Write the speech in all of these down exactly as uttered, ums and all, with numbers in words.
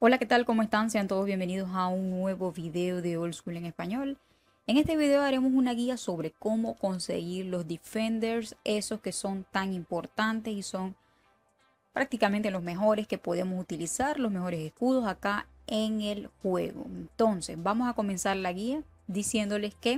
Hola, ¿qué tal? ¿Cómo están? Sean todos bienvenidos a un nuevo video de Old School en español. En este video haremos una guía sobre cómo conseguir los defenders, esos que son tan importantes y son prácticamente los mejores que podemos utilizar, los mejores escudos acá en el juego. Entonces, vamos a comenzar la guía diciéndoles que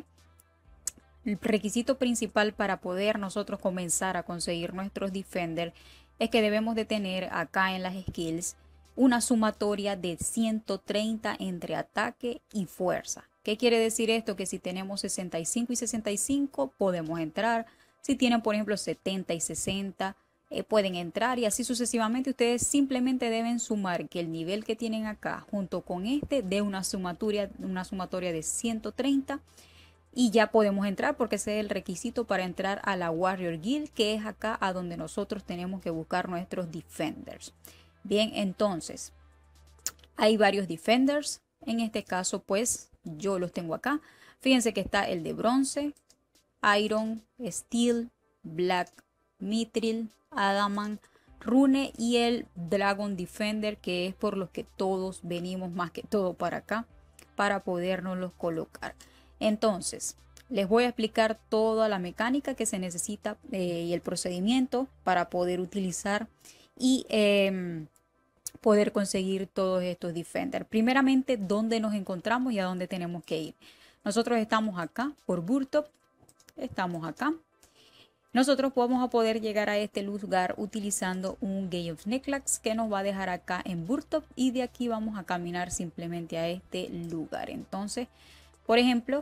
el requisito principal para poder nosotros comenzar a conseguir nuestros defenders es que debemos de tener acá en las skills una sumatoria de ciento treinta entre ataque y fuerza. ¿Qué quiere decir esto? Que si tenemos sesenta y cinco y sesenta y cinco podemos entrar. Si tienen por ejemplo setenta y sesenta eh, pueden entrar y así sucesivamente. Ustedes simplemente deben sumar que el nivel que tienen acá junto con este de una sumatoria, una sumatoria de ciento treinta y ya podemos entrar, porque ese es el requisito para entrar a la Warrior Guild, que es acá a donde nosotros tenemos que buscar nuestros defenders. Bien, entonces hay varios defenders. En este caso pues yo los tengo acá. Fíjense que está el de bronce, iron, steel, black, mithril, adamant, rune y el dragon defender, que es por los que todos venimos más que todo para acá para podernos colocar. Entonces, les voy a explicar toda la mecánica que se necesita eh, y el procedimiento para poder utilizar y eh, poder conseguir todos estos defenders. Primeramente, ¿dónde nos encontramos y a dónde tenemos que ir? Nosotros estamos acá por Burtop, estamos acá. Nosotros vamos a poder llegar a este lugar utilizando un Gate of Necklace que nos va a dejar acá en Burtop, y de aquí vamos a caminar simplemente a este lugar. Entonces, por ejemplo,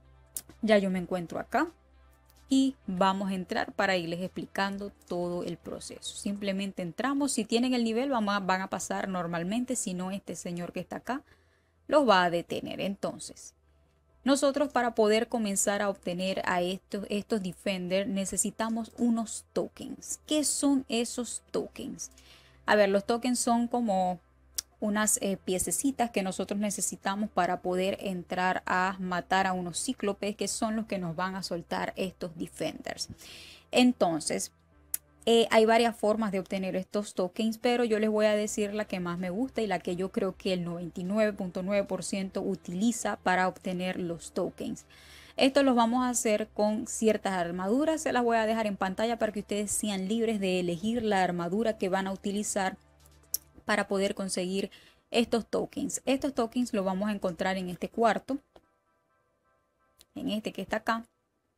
ya yo me encuentro acá y vamos a entrar para irles explicando todo el proceso. Simplemente entramos. Si tienen el nivel van a, van a pasar normalmente, si no, este señor que está acá los va a detener. Entonces, nosotros para poder comenzar a obtener a estos, estos defenders necesitamos unos tokens. ¿Qué son esos tokens? A ver, los tokens son como unas eh, piececitas que nosotros necesitamos para poder entrar a matar a unos cíclopes, que son los que nos van a soltar estos defenders. Entonces, eh, hay varias formas de obtener estos tokens, pero yo les voy a decir la que más me gusta y la que yo creo que el noventa y nueve punto nueve por ciento utiliza para obtener los tokens. Esto los vamos a hacer con ciertas armaduras. Se las voy a dejar en pantalla para que ustedes sean libres de elegir la armadura que van a utilizar para poder conseguir estos tokens. Estos tokens los vamos a encontrar en este cuarto, en este que está acá.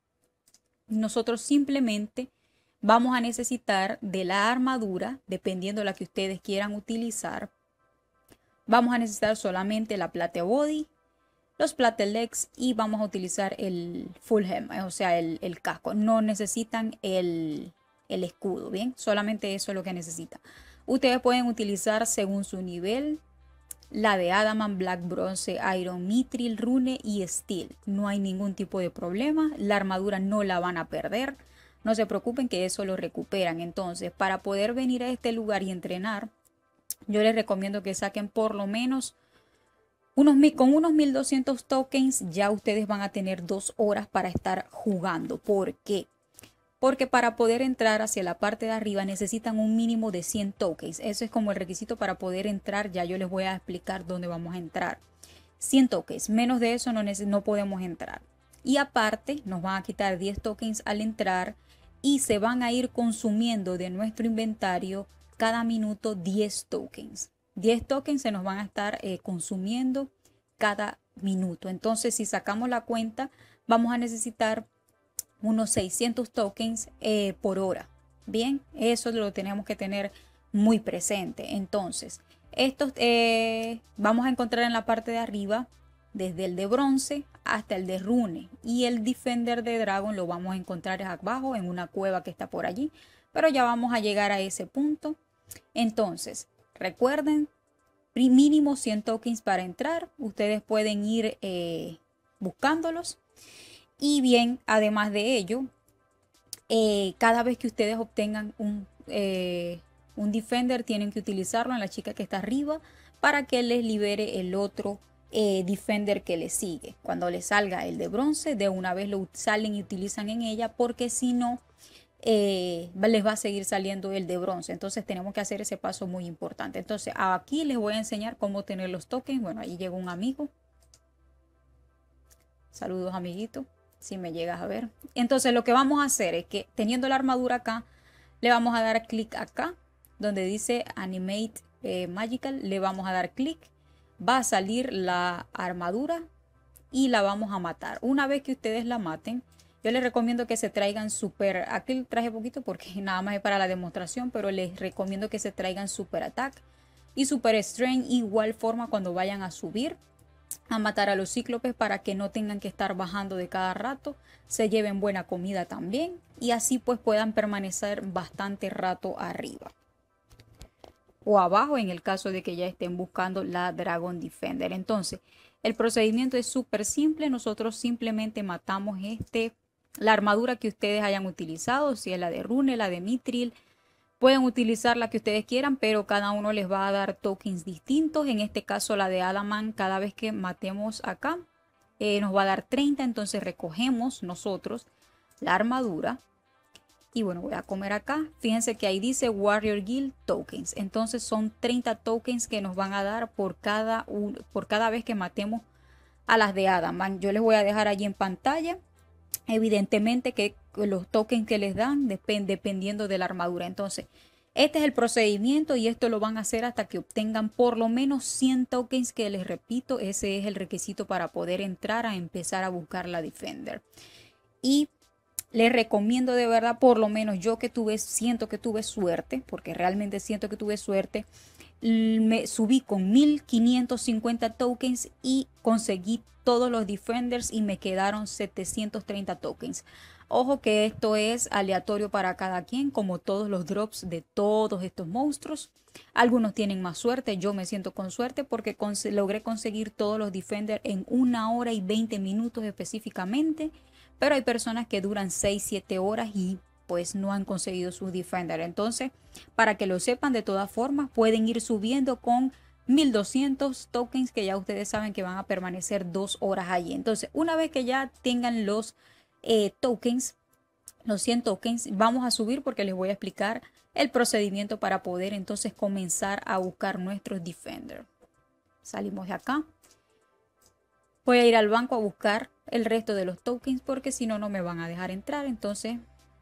Nosotros simplemente vamos a necesitar de la armadura, dependiendo de la que ustedes quieran utilizar. Vamos a necesitar solamente la plate body, los plate legs y vamos a utilizar el full helmet, o sea, el, el casco. No necesitan el, el escudo, ¿bien? Solamente eso es lo que necesitan. Ustedes pueden utilizar según su nivel la de adamant, black, bronce, iron, mithril, rune y steel. No hay ningún tipo de problema. La armadura no la van a perder. No se preocupen que eso lo recuperan. Entonces, para poder venir a este lugar y entrenar, yo les recomiendo que saquen por lo menos unos, con unos mil doscientos tokens. Ya ustedes van a tener dos horas para estar jugando. ¿Por qué? Porque para poder entrar hacia la parte de arriba necesitan un mínimo de cien tokens. Eso es como el requisito para poder entrar. Ya yo les voy a explicar dónde vamos a entrar. cien tokens. Menos de eso no, no podemos entrar. Y aparte nos van a quitar diez tokens al entrar y se van a ir consumiendo de nuestro inventario cada minuto diez tokens. diez tokens se nos van a estar eh, consumiendo cada minuto. Entonces, si sacamos la cuenta, vamos a necesitar unos seiscientos tokens eh, por hora. Bien, eso lo tenemos que tener muy presente. Entonces, estos eh, vamos a encontrar en la parte de arriba, desde el de bronce hasta el de rune, y el defender de dragon lo vamos a encontrar abajo en una cueva que está por allí, pero ya vamos a llegar a ese punto. Entonces, recuerden, mínimo cien tokens para entrar. Ustedes pueden ir eh, buscándolos. Y bien, además de ello, eh, cada vez que ustedes obtengan un, eh, un defender, tienen que utilizarlo en la chica que está arriba para que les libere el otro eh, defender que le sigue. Cuando les salga el de bronce, de una vez lo salen y utilizan en ella, porque si no, eh, les va a seguir saliendo el de bronce. Entonces tenemos que hacer ese paso muy importante. Entonces aquí les voy a enseñar cómo tener los tokens. Bueno, ahí llegó un amigo. Saludos, amiguito, si me llegas a ver. Entonces lo que vamos a hacer es que teniendo la armadura acá, le vamos a dar clic acá, donde dice Animate eh, Magical. Le vamos a dar clic. Va a salir la armadura y la vamos a matar. Una vez que ustedes la maten, yo les recomiendo que se traigan super, aquí traje poquito porque nada más es para la demostración, pero les recomiendo que se traigan super attack y super strength igual forma cuando vayan a subir a matar a los cíclopes, para que no tengan que estar bajando de cada rato, se lleven buena comida también y así pues puedan permanecer bastante rato arriba o abajo en el caso de que ya estén buscando la Dragon Defender. Entonces el procedimiento es súper simple. Nosotros simplemente matamos este la armadura que ustedes hayan utilizado, si es la de Rune, la de Mithril. Pueden utilizar la que ustedes quieran, pero cada uno les va a dar tokens distintos. En este caso la de Adamant, cada vez que matemos acá, eh, nos va a dar treinta. Entonces recogemos nosotros la armadura. Y bueno, voy a comer acá. Fíjense que ahí dice Warrior Guild Tokens. Entonces son treinta tokens que nos van a dar por cada, un, por cada vez que matemos a las de Adamant. Yo les voy a dejar allí en pantalla. Evidentemente que los tokens que les dan depend, dependiendo de la armadura. Entonces este es el procedimiento y esto lo van a hacer hasta que obtengan por lo menos cien tokens, que les repito, ese es el requisito para poder entrar a empezar a buscar la Defender. Y les recomiendo de verdad, por lo menos yo que tuve, siento que tuve suerte, porque realmente siento que tuve suerte, me subí con mil quinientos cincuenta tokens y conseguí todos los Defenders y me quedaron setecientos treinta tokens. Ojo que esto es aleatorio para cada quien, como todos los drops de todos estos monstruos. Algunos tienen más suerte, yo me siento con suerte porque cons logré conseguir todos los Defenders en una hora y veinte minutos específicamente. Pero hay personas que duran seis siete horas y pues no han conseguido sus Defender. Entonces, para que lo sepan, de todas formas, pueden ir subiendo con mil doscientos tokens que ya ustedes saben que van a permanecer dos horas allí. Entonces, una vez que ya tengan los eh, tokens, los cien tokens, vamos a subir porque les voy a explicar el procedimiento para poder entonces comenzar a buscar nuestros Defender. Salimos de acá. Voy a ir al banco a buscar el resto de los tokens porque si no, no me van a dejar entrar. Entonces,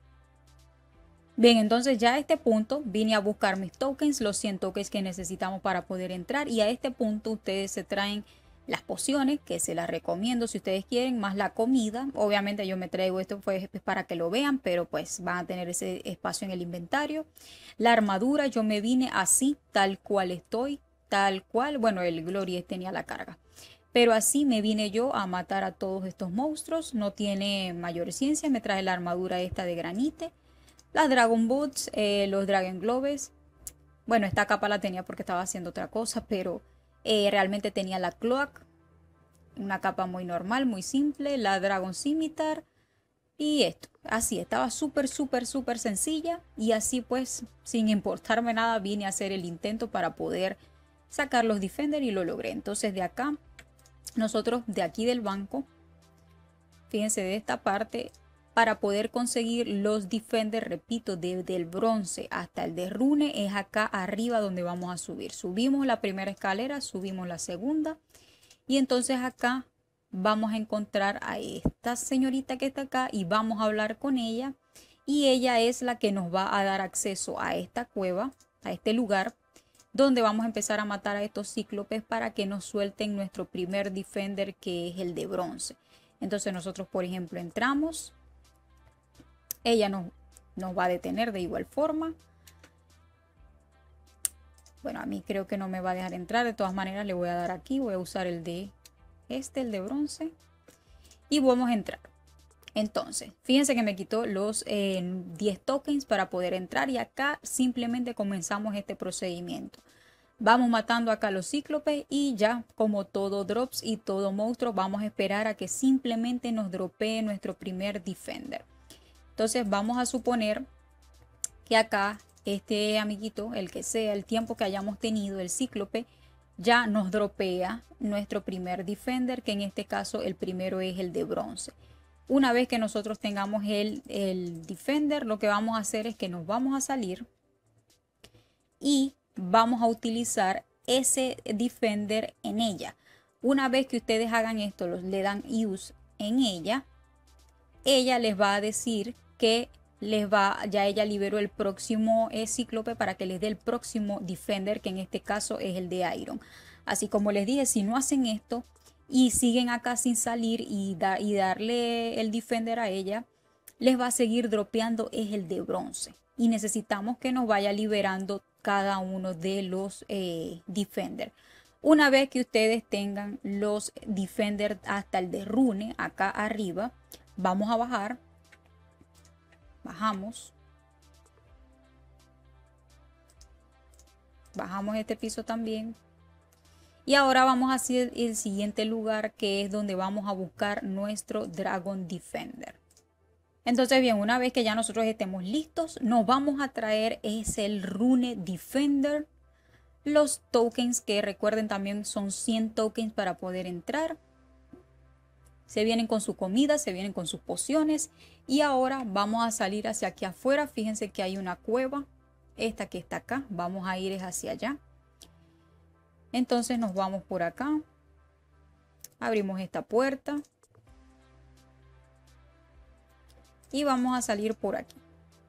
bien, entonces ya a este punto vine a buscar mis tokens, los cien tokens que necesitamos para poder entrar. Y a este punto ustedes se traen las pociones, que se las recomiendo si ustedes quieren, más la comida. Obviamente yo me traigo esto pues para que lo vean, pero pues van a tener ese espacio en el inventario. La armadura, yo me vine así, tal cual estoy, tal cual. Bueno, el Glory tenía la carga. Pero así me vine yo a matar a todos estos monstruos. No tiene mayor ciencia. Me traje la armadura esta de granite. Las Dragon Boots, eh, los Dragon Gloves. Bueno, esta capa la tenía porque estaba haciendo otra cosa. Pero eh, realmente tenía la Cloak. Una capa muy normal, muy simple. La Dragon Scimitar. Y esto. Así, estaba súper, súper, súper sencilla. Y así pues, sin importarme nada, vine a hacer el intento para poder sacar los Defender y lo logré. Entonces de acá... Nosotros de aquí del banco, fíjense de esta parte, para poder conseguir los Defender, repito, desde el bronce hasta el de Rune, es acá arriba donde vamos a subir. Subimos la primera escalera, subimos la segunda y entonces acá vamos a encontrar a esta señorita que está acá y vamos a hablar con ella. Y ella es la que nos va a dar acceso a esta cueva, a este lugar, donde vamos a empezar a matar a estos cíclopes para que nos suelten nuestro primer Defender, que es el de bronce. Entonces nosotros, por ejemplo, entramos. Ella nos, nos va a detener de igual forma. Bueno, a mí creo que no me va a dejar entrar. De todas maneras, le voy a dar aquí. Voy a usar el de este, el de bronce. Y vamos a entrar. Entonces, fíjense que me quitó los eh, diez tokens para poder entrar. Y acá simplemente comenzamos este procedimiento. Vamos matando acá a los cíclopes y ya, como todo drops y todo monstruo, vamos a esperar a que simplemente nos dropee nuestro primer Defender. Entonces vamos a suponer que acá este amiguito, el que sea, el tiempo que hayamos tenido, el cíclope, ya nos dropea nuestro primer Defender, que en este caso el primero es el de bronce. Una vez que nosotros tengamos el, el Defender, lo que vamos a hacer es que nos vamos a salir y vamos a utilizar ese Defender en ella. Una vez que ustedes hagan esto, los, le dan Use en ella, ella les va a decir que les va, ya ella liberó el próximo eh, cíclope para que les dé el próximo Defender, que en este caso es el de Iron. Así como les dije, si no hacen esto y siguen acá sin salir y, da, y darle el Defender a ella, les va a seguir dropeando es el de bronce. Y necesitamos que nos vaya liberando cada uno de los eh, Defender. Una vez que ustedes tengan los Defender hasta el de Rune acá arriba, vamos a bajar. Bajamos. Bajamos este piso también. Y ahora vamos hacia el siguiente lugar, que es donde vamos a buscar nuestro Dragon Defender. Entonces bien, una vez que ya nosotros estemos listos, nos vamos a traer es el Rune Defender. Los tokens, que recuerden también son cien tokens para poder entrar. Se vienen con su comida, se vienen con sus pociones. Y ahora vamos a salir hacia aquí afuera. Fíjense que hay una cueva. Esta que está acá. Vamos a ir hacia allá. Entonces nos vamos por acá. Abrimos esta puerta. Y vamos a salir por aquí.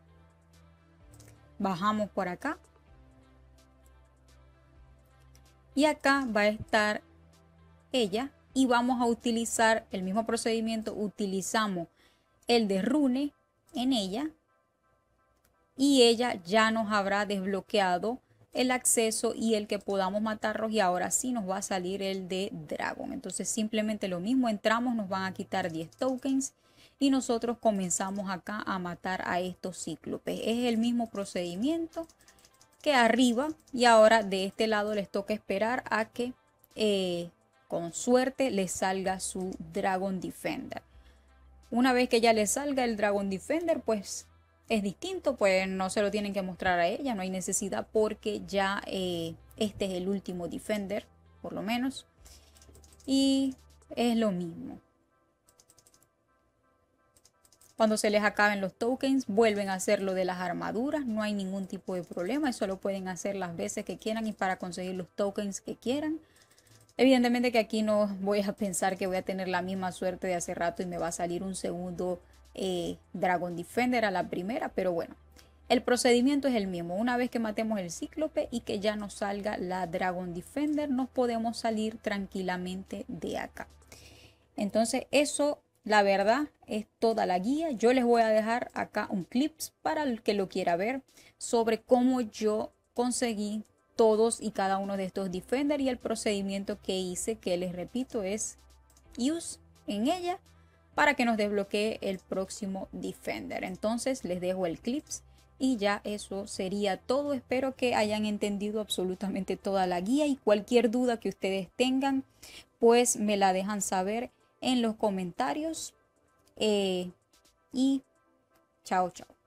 Bajamos por acá. Y acá va a estar ella. Y vamos a utilizar el mismo procedimiento. Utilizamos el de Rune en ella. Y ella ya nos habrá desbloqueado el acceso y el que podamos matarlos. Y ahora sí nos va a salir el de Dragon. Entonces simplemente lo mismo. Entramos, nos van a quitar diez tokens. Y nosotros comenzamos acá a matar a estos cíclopes. Es el mismo procedimiento que arriba. Y ahora de este lado les toca esperar a que eh, con suerte les salga su Dragon Defender. Una vez que ya les salga el Dragon Defender, pues es distinto, pues no se lo tienen que mostrar a ella, no hay necesidad porque ya eh, este es el último Defender, por lo menos. Y es lo mismo. Cuando se les acaben los tokens, vuelven a hacer lo de las armaduras, no hay ningún tipo de problema, eso lo pueden hacer las veces que quieran y para conseguir los tokens que quieran. Evidentemente que aquí no voy a pensar que voy a tener la misma suerte de hace rato y me va a salir un segundo eh, Dragon Defender a la primera, pero bueno, el procedimiento es el mismo. Una vez que matemos el cíclope y que ya nos salga la Dragon Defender, nos podemos salir tranquilamente de acá. Entonces eso, la verdad, es toda la guía. Yo les voy a dejar acá un clip para el que lo quiera ver sobre cómo yo conseguí todos y cada uno de estos Defender y el procedimiento que hice, que les repito es Use en ella para que nos desbloquee el próximo Defender. Entonces les dejo el clip y ya eso sería todo. Espero que hayan entendido absolutamente toda la guía y cualquier duda que ustedes tengan pues me la dejan saber en los comentarios eh, y chao chao.